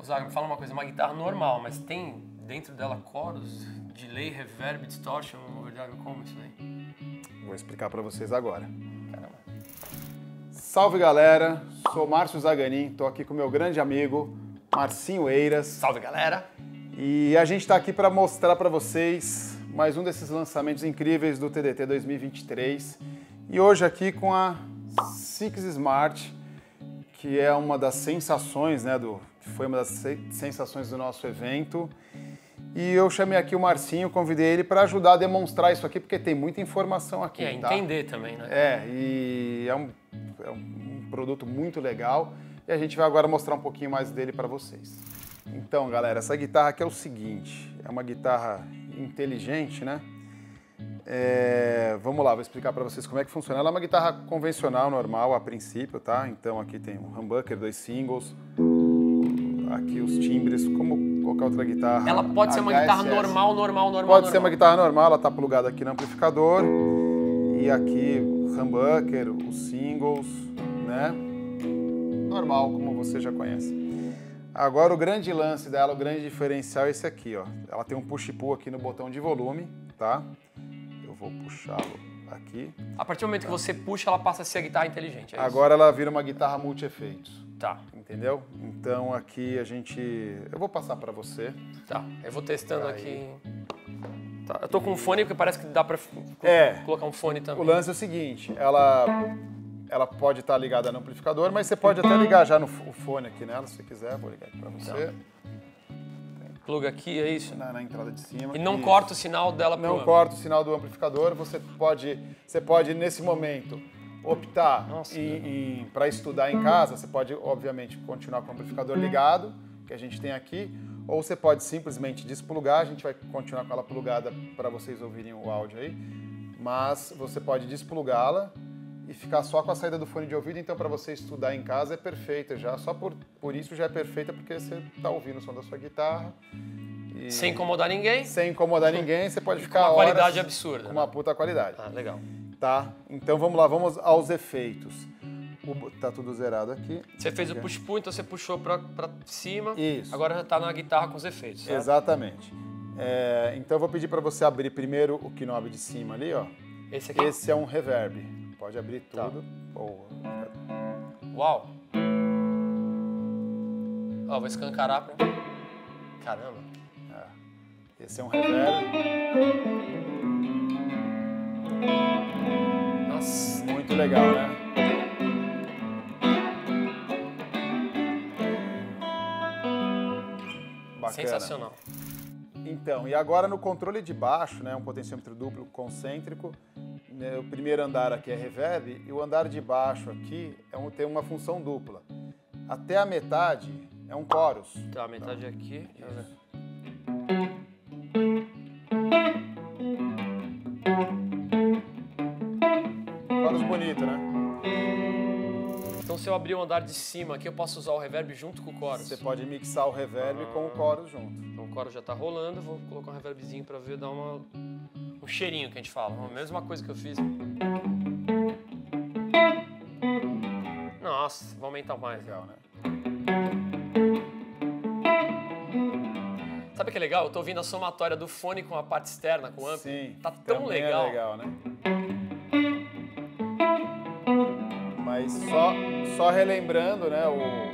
Zaga, me fala uma coisa, uma guitarra normal, mas tem dentro dela coros, delay, reverb, distortion, overdrive, como isso aí? Vou explicar para vocês agora. Caramba. Salve galera, sou Márcio Zaganin, tô aqui com meu grande amigo Marcinho Eiras. Salve galera! E a gente está aqui para mostrar para vocês mais um desses lançamentos incríveis do TDT 2023. E hoje aqui com a Six Smart, que é uma das sensações, né, que foi uma das sensações do nosso evento. E eu chamei aqui o Marcinho, convidei ele para ajudar a demonstrar isso aqui, porque tem muita informação aqui. Tá? Entender também, né? E é um produto muito legal e a gente vai agora mostrar um pouquinho mais dele para vocês. Então, galera, essa guitarra aqui é o seguinte, é uma guitarra inteligente, né? Vamos lá, vou explicar para vocês como é que funciona. Ela é uma guitarra convencional, normal, a princípio, tá? Então aqui tem um humbucker, 2 singles, aqui os timbres, como qualquer outra guitarra. Ela pode ser uma guitarra normal. Pode ser uma guitarra normal, ela está plugada aqui no amplificador. E aqui o humbucker, os singles, né? Normal, como você já conhece. Agora o grande lance dela, o grande diferencial é esse aqui, ó. Ela tem um push-pull aqui no botão de volume, tá? Eu vou puxá-lo aqui. A partir do momento que você puxa, ela passa a ser a guitarra inteligente, é isso? Agora ela vira uma guitarra multi-efeitos. Tá. Entendeu? Então aqui eu vou passar pra você. Tá, eu vou testando aqui. Tá. Eu tô com um fone, porque parece que dá pra colocar um fone também. O lance é o seguinte, ela pode estar ligada no amplificador, mas você pode até ligar já no fone aqui nela, se você quiser. Vou ligar aqui pra você. Tá. Pluga aqui, é isso? Na entrada de cima. E não corta o sinal dela pro Não corta o sinal do amplificador. Você pode nesse momento, optar para estudar em casa. Você pode, obviamente, continuar com o amplificador ligado, que a gente tem aqui, ou você pode simplesmente desplugar. A gente vai continuar com ela plugada para vocês ouvirem o áudio aí, mas você pode desplugá-la e ficar só com a saída do fone de ouvido. Então, para você estudar em casa é perfeita já. Só por isso já é perfeita, porque você está ouvindo o som da sua guitarra. Sem incomodar ninguém? Sem incomodar ninguém, você pode ficar com uma horas qualidade absurda. Com uma puta qualidade. Ah, legal. Tá? Então vamos lá, vamos aos efeitos. Tá tudo zerado aqui. Você fez o push-pull, então você puxou pra cima. Isso. Agora já tá na guitarra com os efeitos, certo? Exatamente. Então eu vou pedir para você abrir primeiro o knob de cima ali, ó. Esse aqui? Esse é um reverb. Pode abrir tudo. Tá. Uau! Ó, vou escancarar pra... Caramba! Esse é um reverb. Nossa! Muito legal, né? Bacana. Sensacional. Então, e agora no controle de baixo, né, um potenciômetro duplo concêntrico, né, o primeiro andar aqui é reverb e o andar de baixo aqui tem uma função dupla. Até a metade é um chorus. Tá, a metade aqui. Chorus bonito, né? Então se eu abrir o andar de cima aqui, eu posso usar o reverb junto com o chorus? Você pode mixar o reverb com o chorus junto. Então o chorus já tá rolando, vou colocar um reverbzinho pra ver, dar um cheirinho que a gente fala. A mesma coisa que eu fiz. Nossa, vou aumentar mais. Legal, né? Sabe o que é legal? Eu tô ouvindo a somatória do fone com a parte externa, com o amp. Sim, tá tão legal. É legal, né? Mas só relembrando, né,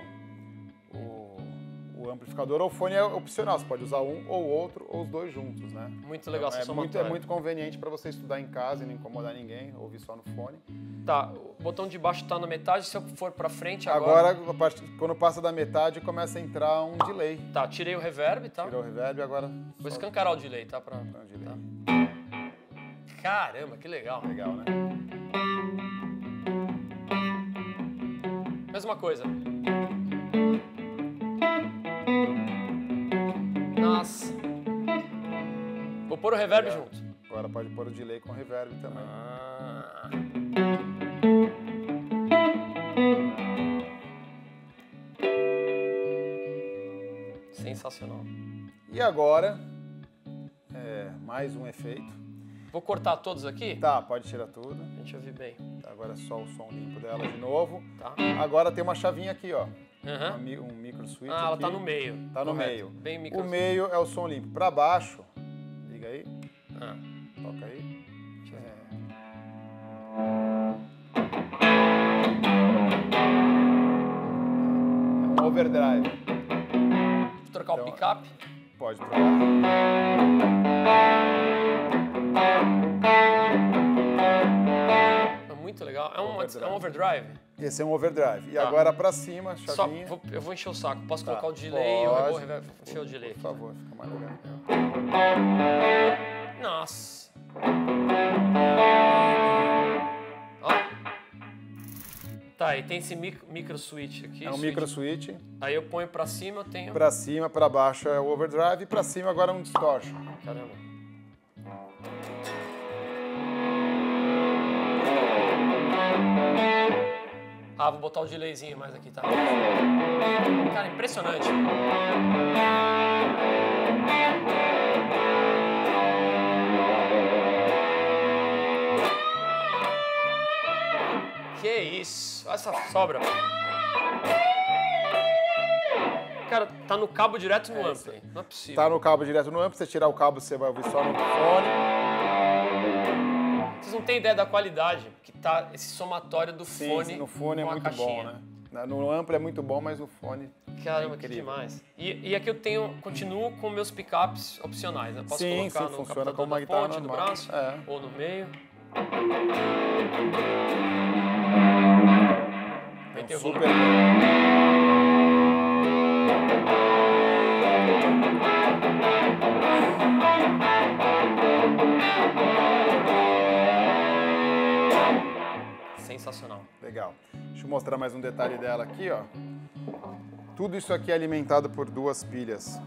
o amplificador ou o fone é opcional, você pode usar um ou outro ou os dois juntos, né? Muito legal essa então, somatória. É muito conveniente para você estudar em casa e não incomodar ninguém, ouvir só no fone. Tá, o botão de baixo tá na metade, se eu for pra frente agora quando passa da metade, começa a entrar um delay. Tá, tirei o reverb, tá? Tirou o reverb, agora... Vou escancarar o delay, tá? Delay. Tá. Caramba, que legal. Legal, né? Mesma coisa. Nossa. Vou pôr o reverb junto. Agora pode pôr o delay com reverb também. Sensacional. E agora, mais um efeito. Vou cortar todos aqui? Tá, pode tirar tudo. Deixa eu ouvir bem. Agora é só o som limpo dela de novo. Tá. Agora tem uma chavinha aqui, ó. um micro switch ela aqui. tá no meio. Tá no correto. meio. Bem micro. O meio é o som limpo. Para baixo, liga aí. Toca aí. É um overdrive. Vou trocar o picape. Pode trocar. É muito legal. É um overdrive? Esse é um overdrive. E agora pra cima, chavinha. Eu vou encher o saco. Posso colocar o delay? Eu vou encher o delay. Por favor, fica mais legal. Nossa. Ó. Tá, e tem esse micro switch aqui. É um micro switch. Aí eu ponho pra cima, eu tenho... Pra cima, pra baixo é o overdrive. E pra cima agora é um distortion. Caramba. Vou botar o delayzinho mais aqui, tá? Cara, impressionante. Que isso? Olha essa sobra. Cara, tá no cabo direto no ampli. Não é possível. Tá no cabo direto no ampli. Você tirar o cabo, você vai ouvir só no fone. Vocês não têm ideia da qualidade que tá esse somatório do fone. Sim, no fone é com a muito caixinha. bom, né? No ampli é muito bom, mas no fone... Caramba, que demais. E aqui eu continuo com meus picapes opcionais, né? Posso colocar no funciona captador como uma da guitarra ponte, do normal. braço, ou no meio. É um super... Sensacional. Legal. Deixa eu mostrar mais um detalhe dela aqui, ó. Tudo isso aqui é alimentado por 2 pilhas.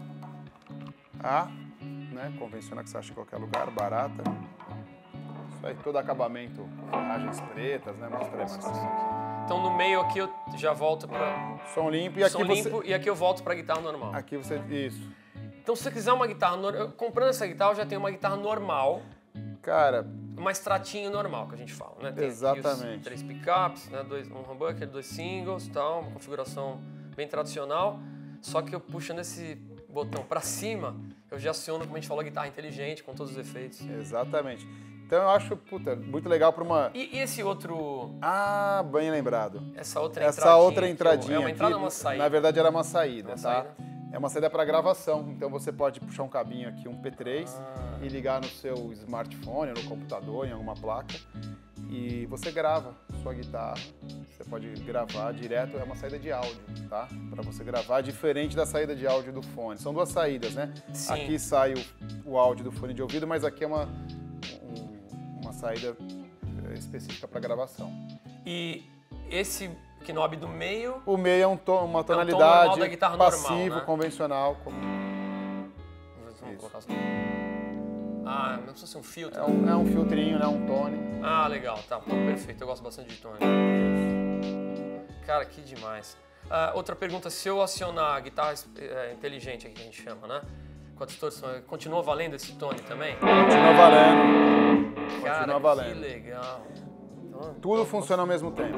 Né? Convencional que você acha em qualquer lugar, barata. Isso aí, todo acabamento, ferragens pretas, né? Mostra aí, Marcelo. Então no meio aqui eu já volto para som limpo e aqui som limpo e aqui eu volto para guitarra normal. Aqui você isso. Então se você quiser uma guitarra comprando essa guitarra eu já tenho uma guitarra normal. Cara, uma extratinho normal que a gente fala, né? Tem exatamente. Aqui 3 pickups, né? Um humbucker, 2 singles, tal, uma configuração bem tradicional. Só que eu puxando esse botão para cima, eu já aciono, como a gente falou, a guitarra inteligente com todos os efeitos. Exatamente. Então eu acho, muito legal para uma... E esse outro... bem lembrado. Essa outra entradinha. É uma entrada aqui, ou uma saída? Na verdade era uma saída, uma tá? Saída? É uma saída para gravação. Então você pode puxar um cabinho aqui, um P3, e ligar no seu smartphone, no computador, em alguma placa. E você grava sua guitarra. Você pode gravar direto, é uma saída de áudio, tá? Para você gravar, diferente da saída de áudio do fone. São 2 saídas, né? Sim. Aqui sai o áudio do fone de ouvido, mas aqui é uma saída específica para gravação. E esse knob do meio... O meio é uma tonalidade da guitarra passivo, normal, né? convencional. Vamos colocar assim. Não precisa ser um filtro. É um filtrinho, né? Um tone. Legal. Tá, perfeito. Eu gosto bastante de tone. Cara, que demais. Outra pergunta, se eu acionar a guitarra inteligente, que a gente chama, né? Com a distorção, continua valendo esse tone também? Continua valendo. Cara, continua valendo. Que legal. Então, tudo funciona ao mesmo tempo.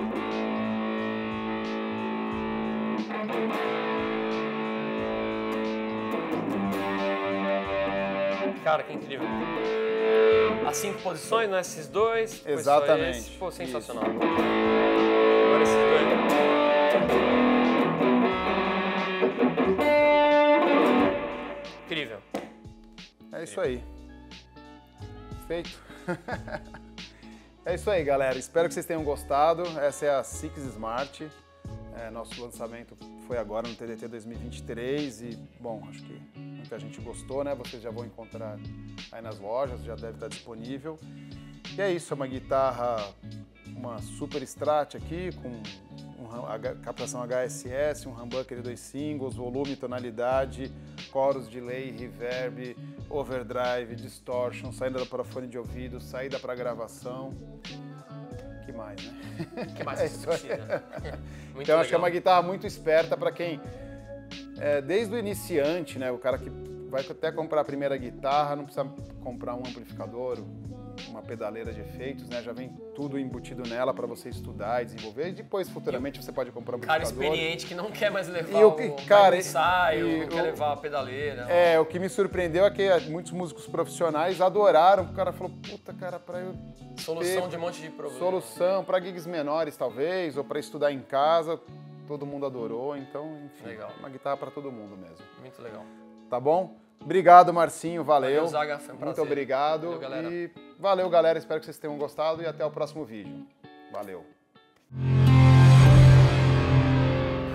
Cara, que incrível. As 5 posições, né? Esses dois. Exatamente. Esse. Pô, sensacional. Isso. Agora esses dois. Incrível. É isso aí. Feito. É isso aí, galera. Espero que vocês tenham gostado. Essa é a Six Smart. Nosso lançamento foi agora no TDT 2023 e, bom, acho que muita gente gostou, né? Vocês já vão encontrar aí nas lojas, já deve estar disponível. E é isso, é uma guitarra, uma Super Strat aqui, com captação HSS, um humbucker de 2 singles, volume, tonalidade, chorus, delay, reverb, overdrive, distortion, saída para fone de ouvido, saída para gravação. Que mais, né? O que mais você precisa? Então acho que é uma guitarra muito esperta para quem, desde o iniciante, né, o cara que vai até comprar a primeira guitarra, não precisa comprar um amplificador, uma pedaleira de efeitos, né? Já vem tudo embutido nela para você estudar e desenvolver. E depois, futuramente, você pode comprar um cara amplificador. experiente que não quer mais levar cara, o ensaio, não quer levar a pedaleira. O que me surpreendeu é que muitos músicos profissionais adoraram. O cara falou, puta, cara, para eu solução de um monte de problemas. Solução para gigs menores, talvez, ou para estudar em casa. Todo mundo adorou, então, enfim, legal. Uma guitarra para todo mundo mesmo. Muito legal. Tá bom? Obrigado, Marcinho, valeu. Zaga, foi um prazer. Muito obrigado. Valeu, galera. E valeu, galera. Espero que vocês tenham gostado e até o próximo vídeo. Valeu.